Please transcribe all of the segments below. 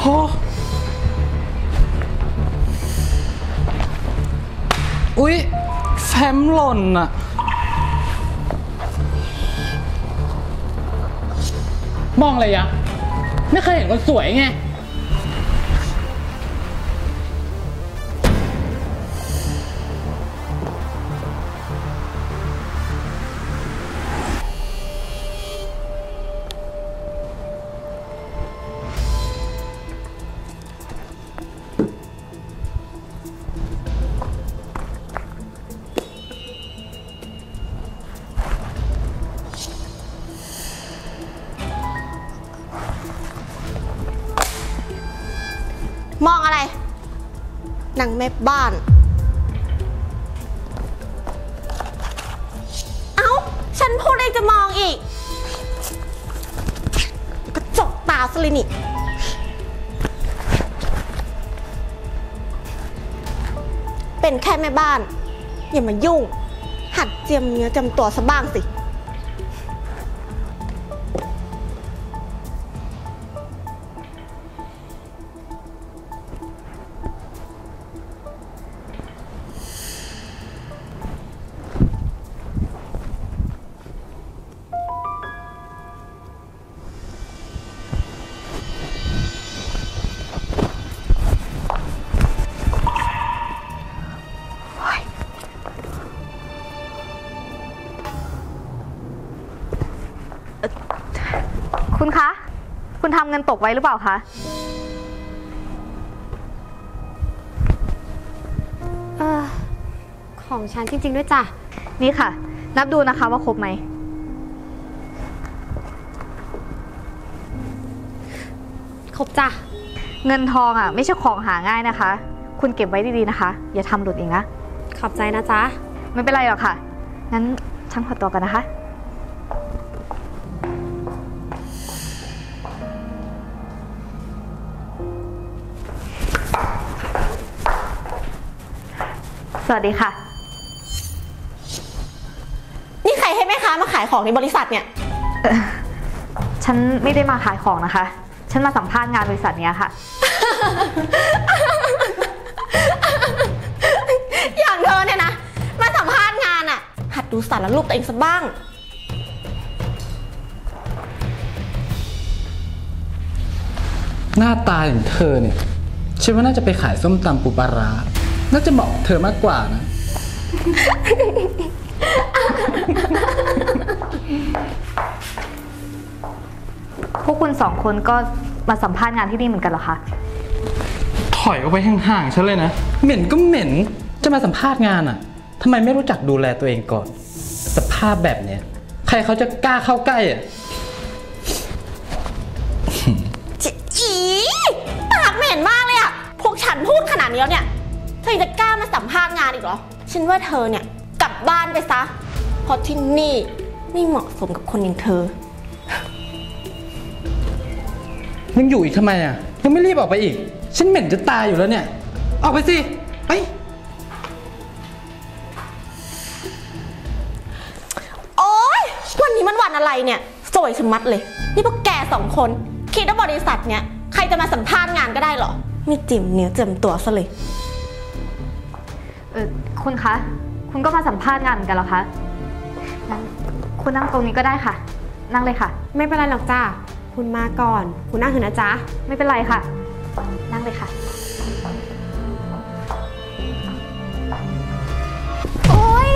อุ๊ยแฟ้มหล่นอะมองอะไรยะไม่เคยเห็นคนสวยไงมองอะไรนางแม่บ้านเอ้าฉันพูดเองจะมองอีกกระจกตาสลินิเป็นแค่แม่บ้านอย่ามายุ่งหัดเจียมเนื้อจำตัวซะบ้างสิคุณคะ คุณทำเงินตกไว้หรือเปล่าคะของฉันจริงๆด้วยจ้ะนี่ค่ะนับดูนะคะว่าครบไหมครบจ้ะเงินทองอ่ะไม่ใช่ของหาง่ายนะคะคุณเก็บไว้ดีๆนะคะอย่าทำหลุดอีกนะขอบใจนะจ๊ะไม่เป็นไรหรอกค่ะงั้นฉันขอตัวกันนะคะสวัสดีค่ะนี่ใครให้แม่ค้ามาขายของในบริษัทเนี่ยฉันไม่ได้มาขายของนะคะฉันมาสัมภาษณ์งานบริษัทนี้ค่ะอย่างเธอเนี่ยนะมาสัมภาษณ์งานอ่ะหัดดูสารรูปตัวเองสักบ้างหน้าตาอย่างเธอเนี่ยฉันว่าน่าจะไปขายส้มตำปูปลาร้าน่าจะเหมาะเธอมากกว่านะพวกคุณสองคนก็มาสัมภาษณ์งานที่นี่เหมือนกันเหรอคะถอยออกไปห่างๆฉันเลยนะเหม็นก็เหม็นจะมาสัมภาษณ์งานอ่ะทำไมไม่รู้จักดูแลตัวเองก่อนสภาพแบบเนี้ยใครเขาจะกล้าเข้าใกล้อ่ะอีปากเหม็นมากเลยอ่ะพวกฉันพูดขนาดนี้แล้วเนี่ยเธอจะกล้ามาสัมภาษณ์งานอีกเหรอฉันว่าเธอเนี่ยกลับบ้านไปซะเพราะที่นี่ไม่เหมาะสมกับคนอย่างเธอยังอยู่อีกทำไมอ่ะยังไม่รีบออกไปอีกฉันเหม็นจะตายอยู่แล้วเนี่ยออกไปสิไปโอ๊ยวันนี้มันวันอะไรเนี่ยสวยชะมัดเลยนี่พวกแกสองคนคิดว่าบริษัทเนี่ยใครจะมาสัมภาษณ์งานก็ได้เหรอไม่จิ๋มเนื้อเจิมตัวซะเลยคุณคะคุณก็มาสัมภาษณ์งานเหมือนกันเหรอคะงั้นคุณนั่งตรงนี้ก็ได้ค่ะนั่งเลยค่ะไม่เป็นไรหรอกจ้าคุณมาก่อนคุณนั่งเถอะนะจ๊ะไม่เป็นไรค่ะนั่งเลยค่ะโอ๊ย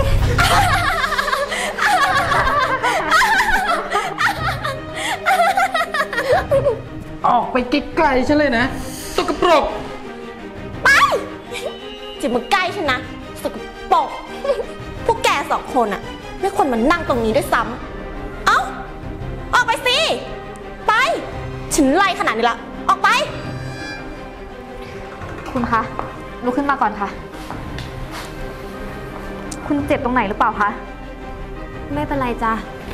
ออกไปไกลๆฉันเลยนะสกปรกไปจิ๋มมาใกล้ฉันนะสกปรกพวกแกสองคนอะไม่ควรมานั่งตรงนี้ด้วยซ้ำเอ้าออกไปสิไปฉันไล่ขนาดนี้ละออกไปคุณคะลุกขึ้นมาก่อนค่ะคุณเจ็บตรงไหนหรือเปล่าคะไม่เป็นไรจ้ะ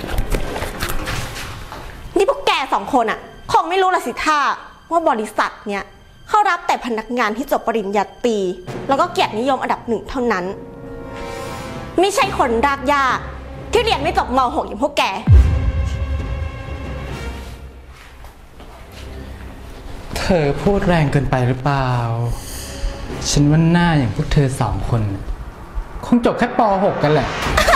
นี่พวกแกสองคนอะคงไม่รู้ละสิท่าว่าบริษัทเนี้ยเขารับแต่พนักงานที่จบปริญญาตรีแล้วก็เกียรตินิยมอันดับ1เท่านั้นไม่ใช่คนรากหญ้าที่เรียนไม่จบม.6 อย่างพวกแกเธเธอพูดแรงเกินไปหรือเปล่า ฉันว่าหน้าอย่างพวกเธอ2 คน คงจบแค่ป .6 กันแหละ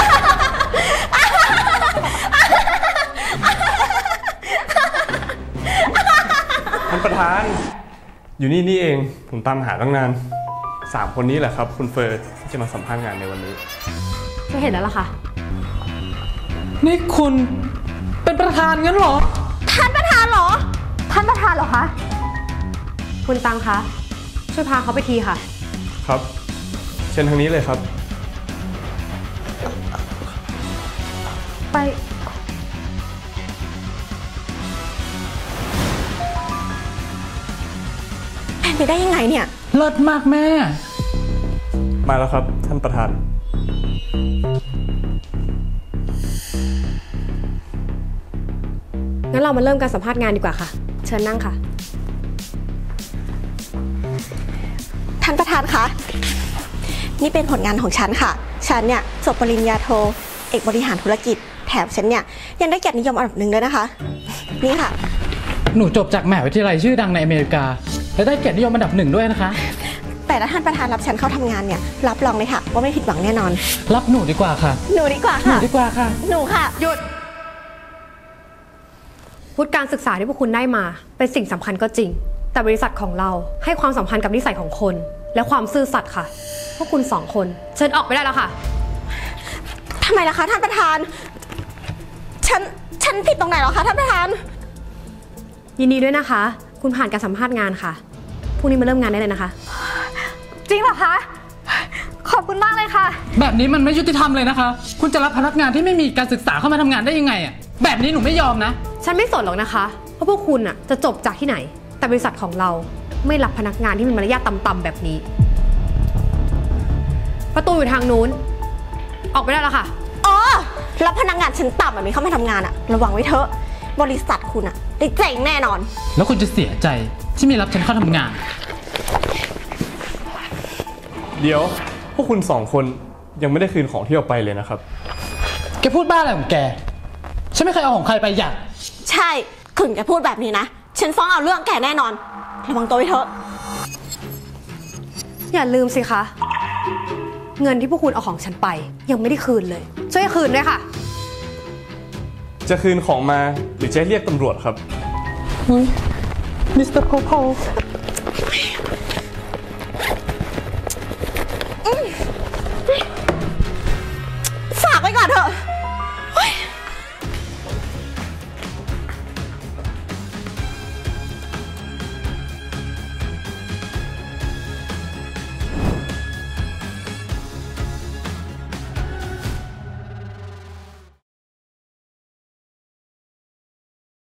ท่านประธาน อยู่นี่เองผมตามหาตั้งนาน3 คนนี้แหละครับคุณเฟิร์นที่จะมาสัมภาษณ์งานในวันนี้ก็เห็นแล้วล่ะค่ะนี่คุณเป็นประธานงั้นเหรอท่านประธานเหรอท่านประธานเหรอคะคุณตังคะ ช่วยพาเขาไปทีค่ะครับ เชิญทางนี้เลยครับไปเป็นไปได้ยังไงเนี่ยเลิศมากแม่มาแล้วครับท่านประธานงั้นเรามาเริ่มการสัมภาษณ์งานดีกว่าค่ะ เชิญนั่งค่ะท่านประธานคะ นี่เป็นผลงานของฉันค่ะ ฉันเนี่ยจบปริญญาโท เอกบริหารธุรกิจ แถมฉันเนี่ยยังได้เกียรตินิยมอันดับ1ด้วยนะคะ นี่ค่ะหนูจบจากมหาวิทยาลัยชื่อดังในอเมริกา และได้เกียรตินิยมอันดับ1ด้วยนะคะแต่ถ้าท่านประธานรับฉันเข้าทำงานเนี่ยรับรองเลยค่ะว่าไม่ผิดหวังแน่นอนรับหนูดีกว่าค่ะหนูดีกว่าหนูค่ะดีกว่าค่ะหนูค่ะหยุดวุฒิการศึกษาที่พวกคุณได้มา เป็นสิ่งสำคัญก็จริง แต่บริษัทของเราให้ความสำคัญกับนิสัยของคน และความซื่อสัตย์ค่ะ พวกคุณ2 คนเชิญออกไปได้แล้วค่ะทำไมล่ะคะท่านประธาน ฉันผิดตรงไหนเหรอคะท่านประธานยินดีด้วยนะคะ คุณผ่านการสัมภาษณ์งานค่ะพรุ่งนี้มาเริ่มงานได้เลยนะคะจริงเหรอคะ ขอบคุณมากเลยค่ะแบบนี้มันไม่ยุติธรรมเลยนะคะ คุณจะรับพนักงานที่ไม่มีการศึกษาเข้ามาทำงานได้ยังไงอ่ะ แบบนี้หนูไม่ยอมนะฉันไม่สนหรอกนะคะว่าพวกคุณน่ะจะจบจากที่ไหน แต่บริษัทของเราไม่รับพนักงานที่มีมารยาทต่ำๆแบบนี้ ประตูอยู่ทางนู้น ออกไปได้แล้วค่ะอ๋อรับพนักงานชั้นต่ำแบบนี้เข้ามาทำงานอะระวังไว้เถอะ บริษัทคุณอะได้เจ๊งแน่นอนแล้วคุณจะเสียใจที่ไม่รับฉันเข้าทำงานเดี๋ยวพวกคุณ2 คนยังไม่ได้คืนของที่เอาไปเลยนะครับแกพูดบ้าอะไรของแก ฉันไม่เคยเอาของใครไปหยัดใช่ถึงแกพูดแบบนี้นะ ฉันฟ้องเอาเรื่องแกแน่นอน ระวังตัวไว้เถอะอย่าลืมสิคะ เงินที่พวกคุณเอาของฉันไป ยังไม่ได้คืนเลย ช่วยคืนด้วยค่ะจะคืนของมาหรือจะเรียกตำรวจครับมิสเตอร์โพโพฝากไว้ก่อนเถอะ